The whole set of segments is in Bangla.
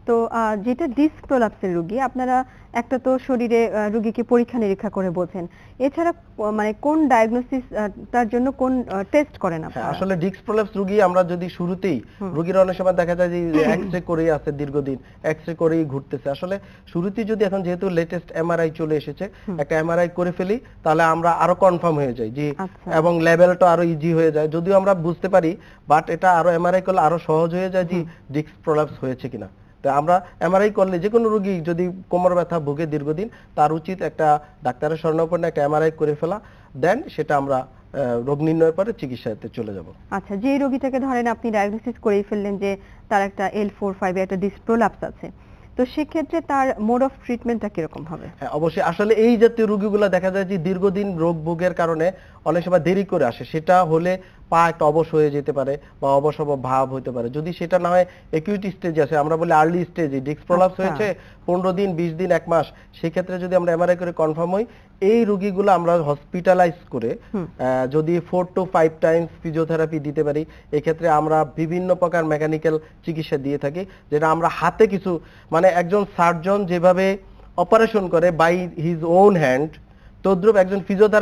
তো যেটা ডিস্ক প্রলাপসের রোগী আপনারা একটা তো শরীরে রোগীকে পরীক্ষা নিরীক্ষা করে বোঝেন, এছাড়া মানে কোন ডায়াগনোসিস তার জন্য কোন টেস্ট করেন আপনারা? আসলে ডিস্ক প্রলাপস রোগী আমরা যদি শুরুতেই রোগীর অনেক সময় দেখা যায় যে এক্সরে করেই আছে দীর্ঘদিন, এক্সরে করেই ঘুরতেছে, আসলে শুরুতেই যদি এখন যেহেতু লেটেস্ট এমআরআই চলে এসেছে একটা এমআরআই করে ফেলি তাহলে আমরা আরো কনফার্ম হয়ে যাই যে এবং লেভেলটা আরো ইজি হয়ে যায়, যদিও আমরা বুঝতে পারি বাট এটা আরো এমআরআই করলে আরো সহজ হয়ে যায় যে ডিস্ক প্রলাপস হয়েছে কিনা। তো আমরা এমআরআই করলে যে কোনো রোগী যদি কোমর ব্যথা ভোগে দীর্ঘদিন তার উচিত একটা ডাক্তারের শরণাপন্ন একটা এমআরআই করে ফেলা, দেন সেটা আমরা রোগ নির্ণয়ের পরে চিকিৎসাতে চলে যাব। আচ্ছা, যে রোগীটাকে ধরেন আপনি ডায়াগনোসিস করেই ফেললেন যে তার একটা L4-5 একটা ডিস্ক প্রলাপস আছে, তো সেক্ষেত্রে তার মোড অফ ট্রিটমেন্টটা কিরকম হবে? হ্যাঁ অবশ্যই, আসলে এই জাতীয় রোগীগুলো দেখা যায় যে দীর্ঘদিন রোগ ভোগের কারণে অনেক সময় দেরি করে আসে, সেটা হলে পা একটা অবশ হয়ে যেতে পারে বা অবশ ভাব হতে পারে। যদি সেটা না হয় একিউট স্টেজে আছে, আমরা বলি আর্লি স্টেজে ডিস্ক প্রলাপস হয়েছে 15 দিন 20 দিন 1 মাস, সেক্ষেত্রে যদি আমরা এমআরআই করে কনফার্ম হই এই রোগীগুলো আমরা হসপিটালাইজ করে যদি 4 to 5 টাইমস ফিজিওথেরাপি দিতে পারি, এক্ষেত্রে আমরা বিভিন্ন প্রকার মেকানিক্যাল চিকিৎসা দিয়ে থাকি, যেটা আমরা হাতে কিছু মানে একজন সার্জন যেভাবে অপারেশন করে বাই হিজ ওন হ্যান্ড, তদ্রুপ একজন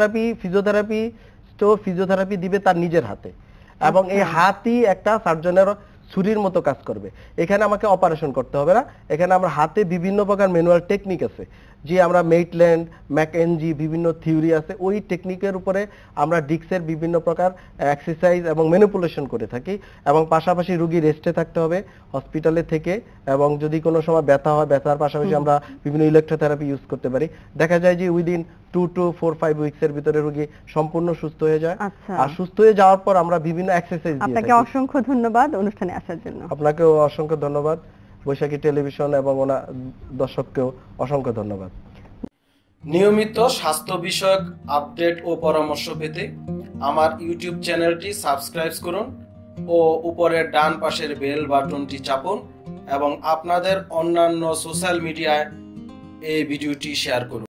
ফিজিওথেরাপি দিবে তার নিজের হাতে, এবং এই হাতই একটা সার্জনের ছুরির মতো কাজ করবে। এখানে আমাকে অপারেশন করতে হবে না, এখানে আমরা হাতে বিভিন্ন প্রকার ম্যানুয়াল টেকনিক আছে, যে আমরা মেইটল্যান্ড ম্যাকেনজি বিভিন্ন থিওরি আছে, ওই টেকনিকের উপরে আমরা ডিস্কের বিভিন্ন প্রকার এক্সারসাইজ এবং ম্যানিপুলেশন করে থাকি, এবং পাশাপাশি রোগী রেস্টে থাকতে হবে হসপিটালে থেকে, এবং যদি কোনো সময় ব্যথা হয় ব্যথার পাশাপাশি আমরা বিভিন্ন ইলেকট্রোথেরাপি ইউজ করতে পারি। দেখা যায় যে উইদিন 2 to 4-5 উইকসের ভিতরে রোগী সম্পূর্ণ সুস্থ হয়ে যায়। আর সুস্থ হয়ে যাওয়ার পর আমরা বিভিন্ন এক্সারসাইজ দিয়ে থাকি। আপনাকে অসংখ্য ধন্যবাদ অনুষ্ঠানে আসার জন্য। আপনাকেও অসংখ্য ধন্যবাদ, বৈশাখী টেলিভিশন এবং দর্শককেও অসংখ্য ধন্যবাদ। নিয়মিত স্বাস্থ্য বিষয়ক আপডেট ও পরামর্শ পেতে আমার ইউটিউব চ্যানেলটি সাবস্ক্রাইব করুন ও উপরের ডান পাশের বেল বাটনটি চাপুন, এবং আপনাদের অন্যান্য সোশ্যাল মিডিয়ায় এই ভিডিওটি শেয়ার করুন।